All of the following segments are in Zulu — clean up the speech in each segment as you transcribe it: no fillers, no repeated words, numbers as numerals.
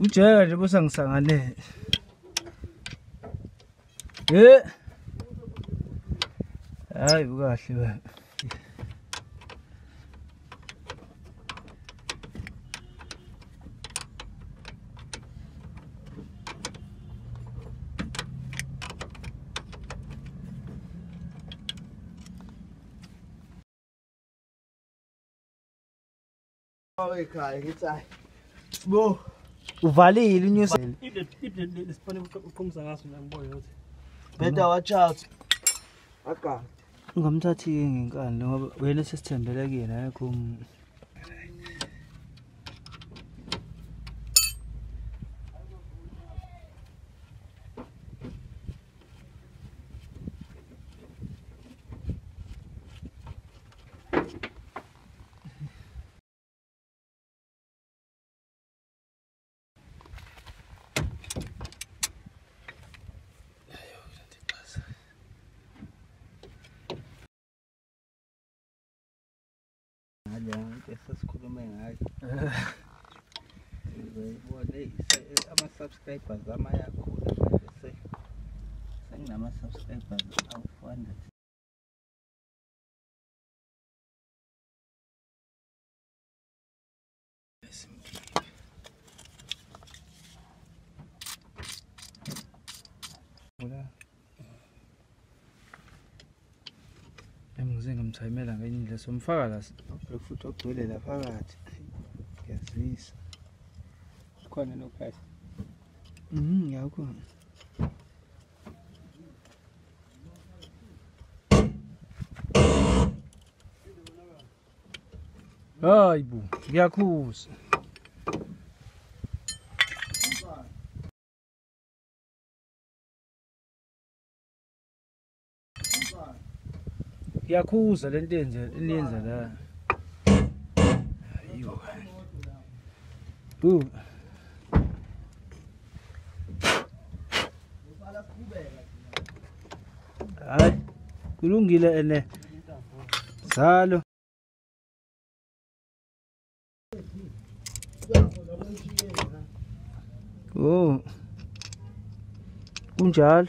Ujeka nje bosangisangane. Hayi bukahle ba. Ekhaya ngithi hayi bo Uvalile unyusa. Isipane uqhumisa ngaso ngiyambona ukuthi. better watch out. Aka. Ungamthathi ke ngenkani ngoba wena sesithembele kuyena akho. Sesikhulume ngayo. Uyibone ama-subscribers amayakhula manje senginama-subscribers awu-400. Ngize ngamthayimela ngenye indlela somfaka la Futhi ogcwele la phakathi. Ngiyazisa. Khona nophasi. Yakho. Hayi bu, ngiyakhuza. Ngiyakhuza lento eniyenza la. Ayiyo. Bu. Hayi, kulungile ene. Salo. Oh. Kunjalo.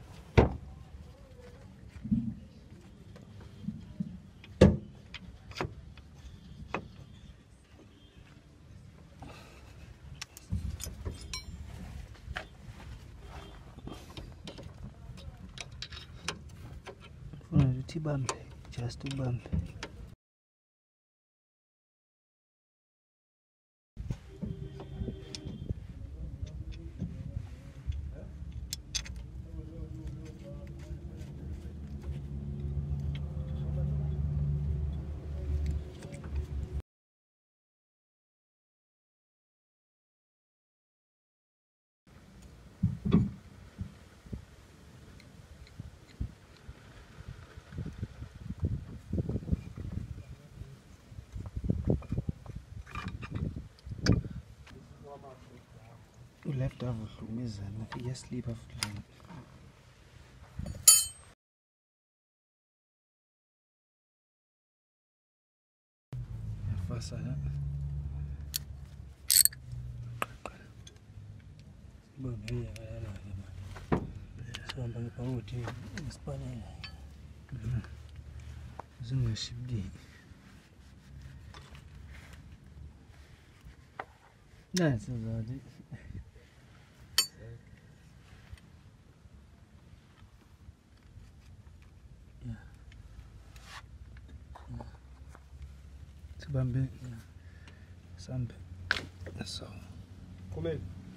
Ubambe, just ubambe. Left avuhlumezana iyaslipa futhi yafasa la Sibambe yala la. Sihamba ngephawuthi isipanela. Zingashibili. Nasi zathi Sibambe sambe so Komeni.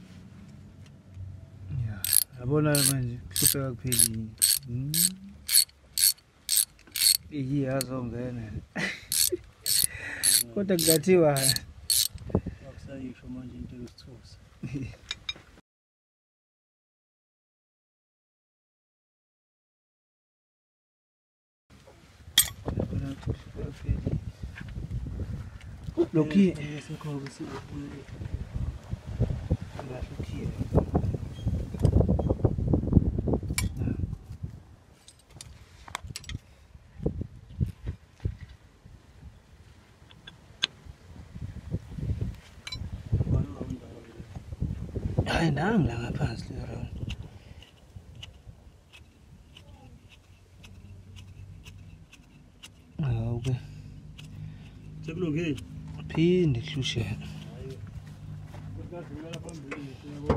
ya yabona manje kuhlupheka kupheli iyazongena kodwa kungathiwa Akusayisho manje into yesithusa. Lokhi esikhobe sibuye. ngahlukiwe ayinanga la ngaphansi le round. Awuke. Sekulungile. Phinde hlushela. Ngikadlula phambili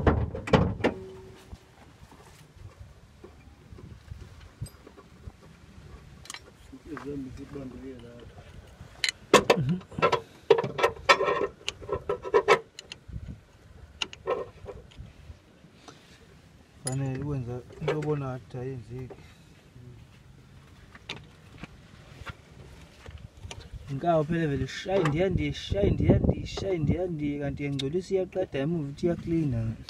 izambi sibambeke lapha. Fanele ukwenza into obona ngathi ayenzeki. Inkawu phela vele shayi ndiyandi kanti ngengcolisa iyaqeda emuva ukuthi iyaklina.